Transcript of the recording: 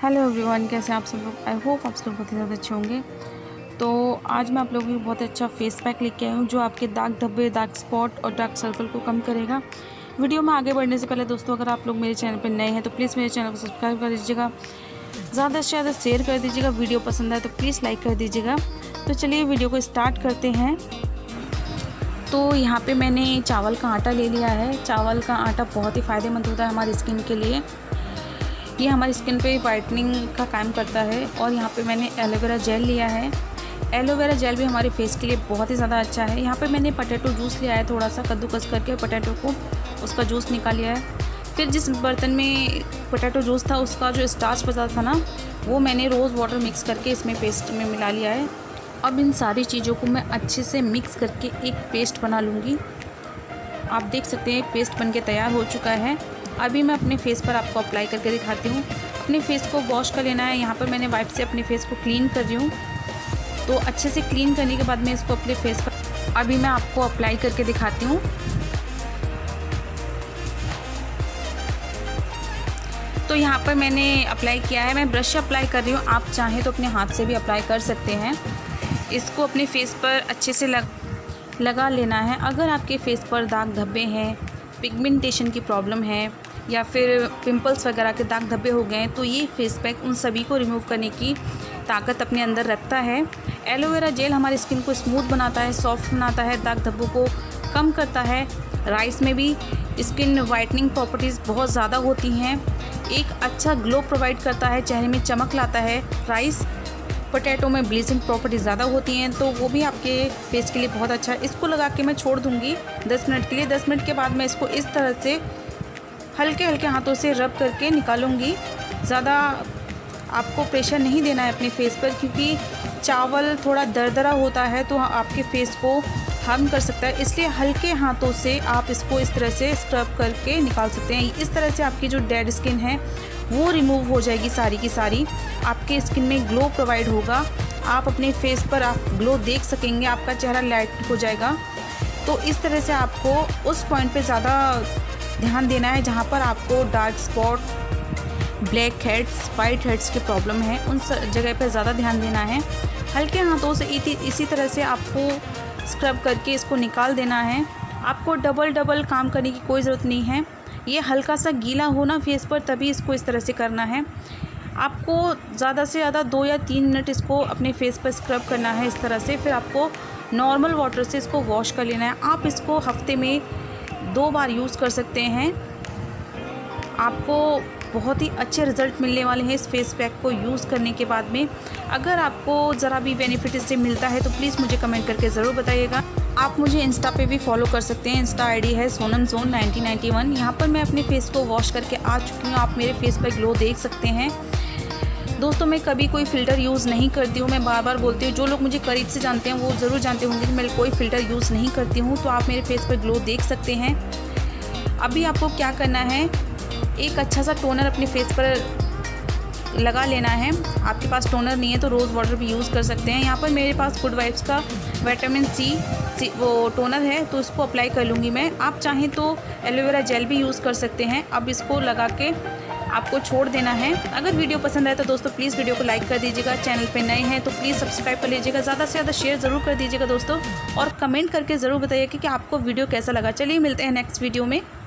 Hello everyone, कैसे आप सब लोग। आई होप आप सब लोग बहुत ही ज़्यादा अच्छे होंगे। तो आज मैं आप लोगों को बहुत अच्छा फेस पैक लेके आई हूँ जो आपके दाग धब्बे, डार्क स्पॉट और डार्क सर्कल को कम करेगा। वीडियो में आगे बढ़ने से पहले दोस्तों, अगर आप लोग मेरे चैनल पर नए हैं तो प्लीज़ मेरे चैनल को सब्सक्राइब कर दीजिएगा, ज़्यादा से ज़्यादा शेयर कर दीजिएगा। वीडियो पसंद आए तो प्लीज़ लाइक कर दीजिएगा। तो चलिए वीडियो को स्टार्ट करते हैं। तो यहाँ पे मैंने चावल का आटा ले लिया है। चावल का आटा बहुत ही फ़ायदेमंद होता है हमारी स्किन के लिए। ये हमारी स्किन पे वाइटनिंग का काम करता है। और यहाँ पे मैंने एलोवेरा जेल लिया है। एलोवेरा जेल भी हमारे फेस के लिए बहुत ही ज़्यादा अच्छा है। यहाँ पे मैंने पोटैटो जूस लिया है, थोड़ा सा कद्दूकस करके पोटैटो को उसका जूस निकाल लिया है। फिर जिस बर्तन में पोटैटो जूस था उसका जो स्टार्च बचा था ना, वो मैंने रोज़ वाटर मिक्स करके इसमें पेस्ट में मिला लिया है। अब इन सारी चीज़ों को मैं अच्छे से मिक्स करके एक पेस्ट बना लूँगी। आप देख सकते हैं पेस्ट बनके तैयार हो चुका है। अभी मैं अपने फेस पर आपको अप्लाई करके दिखाती हूँ। अपने फेस को वॉश कर लेना है। यहाँ पर मैंने वाइप से अपने फेस को क्लीन कर रही हूँ। तो अच्छे से क्लीन करने के बाद मैं इसको अपने फेस पर अभी मैं आपको अप्लाई करके दिखाती हूँ। तो यहाँ पर मैंने अप्लाई किया है। मैं ब्रश से अप्लाई कर रही हूँ, आप चाहें तो अपने हाथ से भी अप्लाई कर सकते हैं। इसको अपने फेस पर अच्छे से लगा लेना है। अगर आपके फेस पर दाग धब्बे हैं, पिगमेंटेशन की प्रॉब्लम है या फिर पिंपल्स वगैरह के दाग धब्बे हो गए हैं, तो ये फेस पैक उन सभी को रिमूव करने की ताकत अपने अंदर रखता है। एलोवेरा जेल हमारी स्किन को स्मूथ बनाता है, सॉफ्ट बनाता है, दाग धब्बों को कम करता है। राइस में भी स्किन वाइटनिंग प्रॉपर्टीज़ बहुत ज़्यादा होती हैं। एक अच्छा ग्लो प्रोवाइड करता है, चेहरे में चमक लाता है। राइस पोटैटो में ब्लीचिंग प्रॉपर्टी ज़्यादा होती हैं, तो वो भी आपके फेस के लिए बहुत अच्छा है। इसको लगा के मैं छोड़ दूँगी 10 मिनट के लिए। 10 मिनट के बाद मैं इसको इस तरह से हल्के हल्के हाथों से रब करके निकालूंगी। ज़्यादा आपको प्रेशर नहीं देना है अपने फेस पर, क्योंकि चावल थोड़ा दरदरा होता है तो आपके फेस को हार्म कर सकता है। इसलिए हल्के हाथों से आप इसको इस तरह से स्क्रब करके निकाल सकते हैं। इस तरह से आपकी जो डेड स्किन है वो रिमूव हो जाएगी सारी की सारी। आपके स्किन में ग्लो प्रोवाइड होगा। आप अपने फेस पर आप ग्लो देख सकेंगे, आपका चेहरा लाइट हो जाएगा। तो इस तरह से आपको उस पॉइंट पे ज़्यादा ध्यान देना है जहाँ पर आपको dark spot, blackheads, whiteheads की प्रॉब्लम है, उन जगह पर ज़्यादा ध्यान देना है। हल्के हाथों से इसी तरह से आपको स्क्रब करके इसको निकाल देना है। आपको डबल काम करने की कोई ज़रूरत नहीं है। ये हल्का सा गीला होना फेस पर, तभी इसको इस तरह से करना है। आपको ज़्यादा से ज़्यादा 2 या 3 मिनट इसको अपने फेस पर स्क्रब करना है इस तरह से। फिर आपको नॉर्मल वाटर से इसको वॉश कर लेना है। आप इसको हफ्ते में 2 बार यूज़ कर सकते हैं। आपको बहुत ही अच्छे रिज़ल्ट मिलने वाले हैं इस फेस पैक को यूज़ करने के बाद में। अगर आपको ज़रा भी बेनिफिट इससे मिलता है तो प्लीज़ मुझे कमेंट करके ज़रूर बताइएगा। आप मुझे इंस्टा पे भी फॉलो कर सकते हैं। इंस्टा आईडी है सोनम जोन 1991। यहाँ पर मैं अपने फेस को वॉश करके आ चुकी हूँ। आप मेरे फेस पर ग्लो देख सकते हैं। दोस्तों, मैं कभी कोई फ़िल्टर यूज़ नहीं करती हूँ। मैं बार बार बोलती हूँ, जो लोग मुझे करीब से जानते हैं वो ज़रूर जानते होंगे कि मैं कोई फ़िल्टर यूज़ नहीं करती हूँ। तो आप मेरे फेस पर ग्लो देख सकते हैं। अभी आपको क्या करना है, एक अच्छा सा टोनर अपने फेस पर लगा लेना है। आपके पास टोनर नहीं है तो रोज़ वाटर भी यूज़ कर सकते हैं। यहाँ पर मेरे पास गुड वाइब्स का विटामिन सी वो टोनर है, तो इसको अप्लाई कर लूँगी मैं। आप चाहें तो एलोवेरा जेल भी यूज़ कर सकते हैं। अब इसको लगा के आपको छोड़ देना है। अगर वीडियो पसंद आए तो दोस्तों प्लीज़ वीडियो को लाइक कर दीजिएगा। चैनल पे नए हैं तो प्लीज़ सब्सक्राइब कर लीजिएगा। ज़्यादा से ज़्यादा शेयर ज़रूर कर दीजिएगा दोस्तों, और कमेंट करके ज़रूर बताइए कि आपको वीडियो कैसा लगा। चलिए मिलते हैं नेक्स्ट वीडियो में।